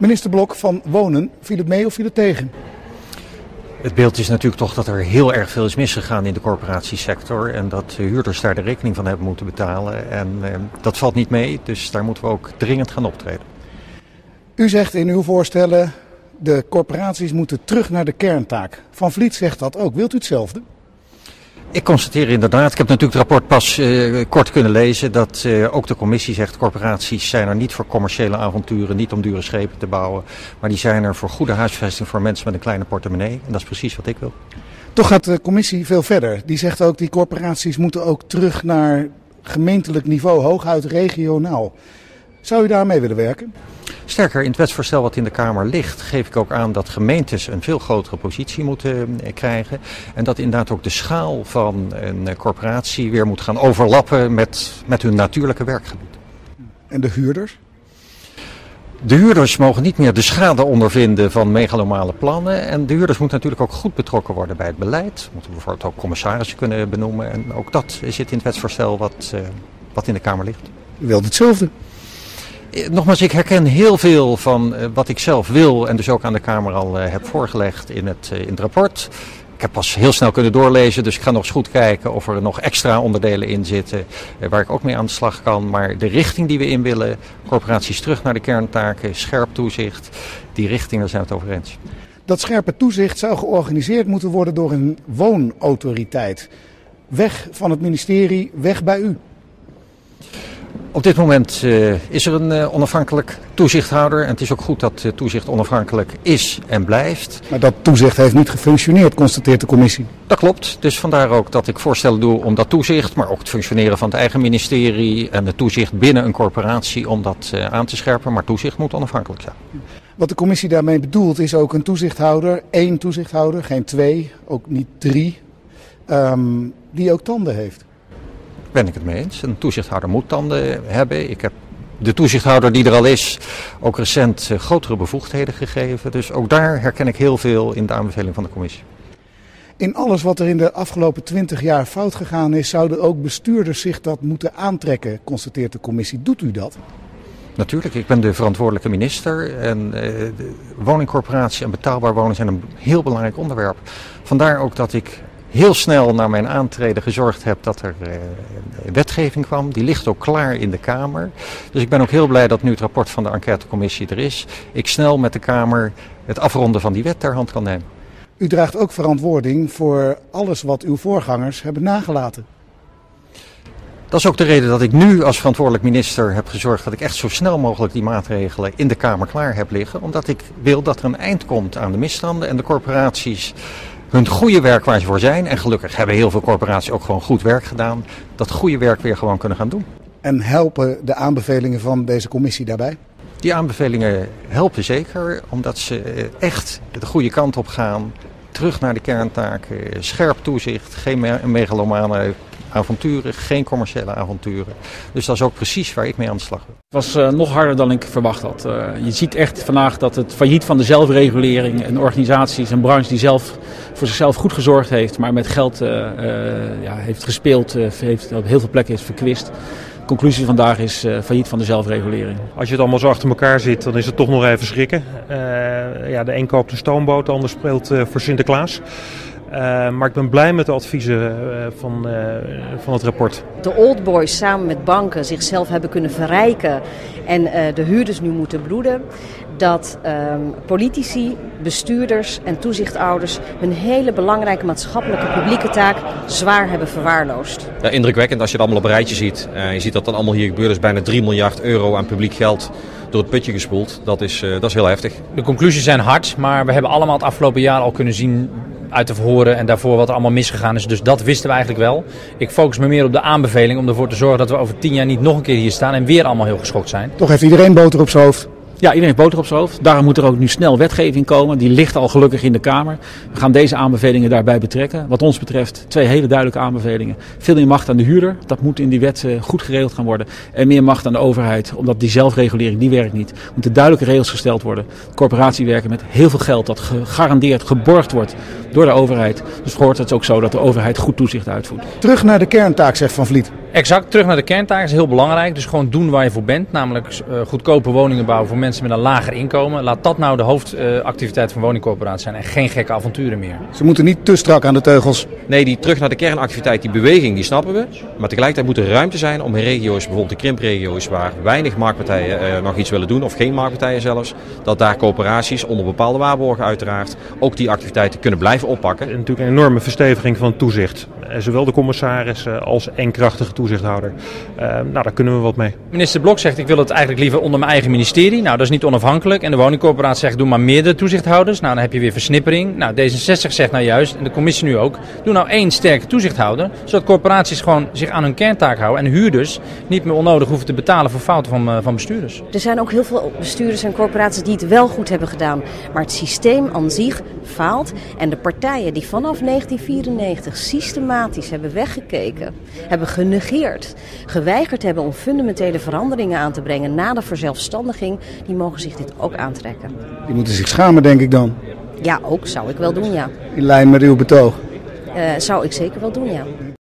Minister Blok van Wonen, viel het mee of viel het tegen? Het beeld is natuurlijk toch dat er heel erg veel is misgegaan in de corporatiesector. En dat huurders daar de rekening van hebben moeten betalen. En dat valt niet mee, dus daar moeten we ook dringend gaan optreden. U zegt in uw voorstellen, de corporaties moeten terug naar de kerntaak. Van Vliet zegt dat ook. Wilt u hetzelfde? Ik constateer inderdaad, ik heb natuurlijk het rapport pas kort kunnen lezen, dat ook de commissie zegt corporaties zijn er niet voor commerciële avonturen, niet om dure schepen te bouwen, maar die zijn er voor goede huisvesting voor mensen met een kleine portemonnee. En dat is precies wat ik wil. Toch gaat de commissie veel verder. Die zegt ook, die corporaties moeten ook terug naar gemeentelijk niveau, hooguit regionaal. Zou u daarmee willen werken? Sterker, in het wetsvoorstel wat in de Kamer ligt, geef ik ook aan dat gemeentes een veel grotere positie moeten krijgen. En dat inderdaad ook de schaal van een corporatie weer moet gaan overlappen met hun natuurlijke werkgebied. En de huurders? De huurders mogen niet meer de schade ondervinden van megalomane plannen. En de huurders moeten natuurlijk ook goed betrokken worden bij het beleid. We moeten bijvoorbeeld ook commissarissen kunnen benoemen. En ook dat zit in het wetsvoorstel wat in de Kamer ligt. U wilt hetzelfde? Nogmaals, ik herken heel veel van wat ik zelf wil en dus ook aan de Kamer al heb voorgelegd in het rapport. Ik heb pas heel snel kunnen doorlezen, dus ik ga nog eens goed kijken of er nog extra onderdelen in zitten waar ik ook mee aan de slag kan. Maar de richting die we in willen, corporaties terug naar de kerntaken, scherp toezicht, die richting, daar zijn we het over eens. Dat scherpe toezicht zou georganiseerd moeten worden door een woonautoriteit. Weg van het ministerie, weg bij u. Op dit moment is er een onafhankelijk toezichthouder en het is ook goed dat toezicht onafhankelijk is en blijft. Maar dat toezicht heeft niet gefunctioneerd, constateert de commissie. Dat klopt, dus vandaar ook dat ik voorstellen doe om dat toezicht, maar ook het functioneren van het eigen ministerie en het toezicht binnen een corporatie om dat aan te scherpen. Maar toezicht moet onafhankelijk zijn. Wat de commissie daarmee bedoelt is ook een toezichthouder, 1 toezichthouder, geen 2, ook niet 3, die ook tanden heeft. Ben ik het mee eens. Een toezichthouder moet tanden hebben. Ik heb de toezichthouder die er al is ook recent grotere bevoegdheden gegeven. Dus ook daar herken ik heel veel in de aanbeveling van de commissie. In alles wat er in de afgelopen 20 jaar fout gegaan is, zouden ook bestuurders zich dat moeten aantrekken, constateert de commissie. Doet u dat? Natuurlijk, ik ben de verantwoordelijke minister en de woningcorporatie en betaalbaar wonen zijn een heel belangrijk onderwerp. Vandaar ook dat ik heel snel na mijn aantreden gezorgd heb dat er wetgeving kwam. Die ligt ook klaar in de Kamer. Dus ik ben ook heel blij dat nu het rapport van de enquêtecommissie er is. Ik snel met de Kamer het afronden van die wet ter hand kan nemen. U draagt ook verantwoording voor alles wat uw voorgangers hebben nagelaten. Dat is ook de reden dat ik nu als verantwoordelijk minister heb gezorgd dat ik echt zo snel mogelijk die maatregelen in de Kamer klaar heb liggen. Omdat ik wil dat er een eind komt aan de misstanden en de corporaties hun goede werk waar ze voor zijn. En gelukkig hebben heel veel corporaties ook gewoon goed werk gedaan. Dat goede werk weer gewoon kunnen gaan doen. En helpen de aanbevelingen van deze commissie daarbij? Die aanbevelingen helpen zeker, omdat ze echt de goede kant op gaan. Terug naar de kerntaken, scherp toezicht, geen megalomane avonturen, geen commerciële avonturen. Dus dat is ook precies waar ik mee aan de slag ben. Het was nog harder dan ik verwacht had. Je ziet echt vandaag dat het failliet van de zelfregulering, een organisatie, een branche die zelf voor zichzelf goed gezorgd heeft, maar met geld heeft gespeeld, heeft op heel veel plekken is verkwist. De conclusie vandaag is failliet van de zelfregulering. Als je het allemaal zo achter elkaar zit, dan is het toch nog even schrikken. De een koopt een stoomboot, de ander speelt voor Sinterklaas. Maar ik ben blij met de adviezen van het rapport. De old boys samen met banken zichzelf hebben kunnen verrijken en de huurders nu moeten bloeden. Dat politici, bestuurders en toezichthouders hun hele belangrijke maatschappelijke publieke taak zwaar hebben verwaarloosd. Ja, indrukwekkend als je het allemaal op een rijtje ziet. Je ziet dat dan allemaal hier gebeurt. Er is bijna 3 miljard euro aan publiek geld door het putje gespoeld. Dat is heel heftig. De conclusies zijn hard, maar we hebben allemaal het afgelopen jaar al kunnen zien uit de verhoren en daarvoor wat er allemaal misgegaan is. Dus dat wisten we eigenlijk wel. Ik focus me meer op de aanbeveling om ervoor te zorgen dat we over 10 jaar niet nog een keer hier staan en weer allemaal heel geschokt zijn. Toch heeft iedereen boter op zijn hoofd. Ja, iedereen heeft boter op zijn hoofd. Daarom moet er ook nu snel wetgeving komen. Die ligt al gelukkig in de Kamer. We gaan deze aanbevelingen daarbij betrekken. Wat ons betreft 2 hele duidelijke aanbevelingen. Veel meer macht aan de huurder. Dat moet in die wet goed geregeld gaan worden. En meer macht aan de overheid. Omdat die zelfregulering, die werkt niet. Er moeten duidelijke regels gesteld worden. Corporaties werken met heel veel geld dat gegarandeerd geborgd wordt door de overheid. Dus hoort het ook zo dat de overheid goed toezicht uitvoert. Terug naar de kerntaak, zegt Van Vliet. Exact, terug naar de kerntaak is heel belangrijk. Dus gewoon doen waar je voor bent. Namelijk goedkope woningen bouwen voor mensen mensen met een lager inkomen. Laat dat nou de hoofdactiviteit van woningcorporaties zijn en geen gekke avonturen meer. Ze moeten niet te strak aan de teugels. Nee, die terug naar de kernactiviteit, die beweging, die snappen we. Maar tegelijkertijd moet er ruimte zijn om in regio's, bijvoorbeeld de krimpregio's, waar weinig marktpartijen nog iets willen doen, of geen marktpartijen zelfs, dat daar coöperaties onder bepaalde waarborgen uiteraard ook die activiteiten kunnen blijven oppakken. Natuurlijk een enorme versteviging van het toezicht. Zowel de commissaris als en krachtige toezichthouder. Daar kunnen we wat mee. Minister Blok zegt, ik wil het eigenlijk liever onder mijn eigen ministerie. Nou, dat is niet onafhankelijk. En de woningcorporatie zegt, doe maar meerdere toezichthouders. Nou, dan heb je weer versnippering. Nou, D66 zegt nou juist, en de commissie nu ook, doe nou 1 sterke toezichthouder. Zodat corporaties gewoon zich aan hun kerntaak houden. En huurders niet meer onnodig hoeven te betalen voor fouten van bestuurders. Er zijn ook heel veel bestuurders en corporaties die het wel goed hebben gedaan. Maar het systeem aan zich faalt. En de partijen die vanaf 1994 systematisch hebben weggekeken, hebben genegeerd, geweigerd hebben om fundamentele veranderingen aan te brengen na de verzelfstandiging, die mogen zich dit ook aantrekken. Die moeten zich schamen, denk ik dan. Ja, ook zou ik wel doen, ja. In lijn met uw betoog. Zou ik zeker wel doen, ja.